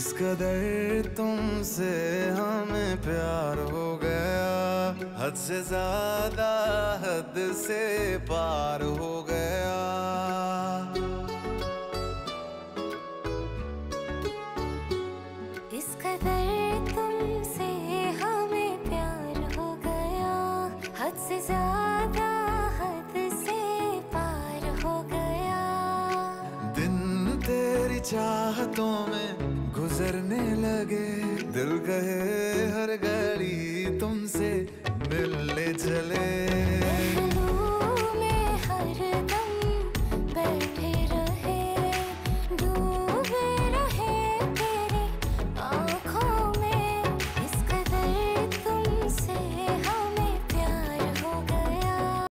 किस कदर तुमसे हमें प्यार हो गया, हद से ज्यादा हद से पार हो गया। किस कदर तुमसे हमें प्यार हो गया, हद से ज्यादा हद से पार हो गया। दिन तेरी चाहतों में गुजरने लगे, दिल कहे हर घड़ी तुमसे मिलने चले।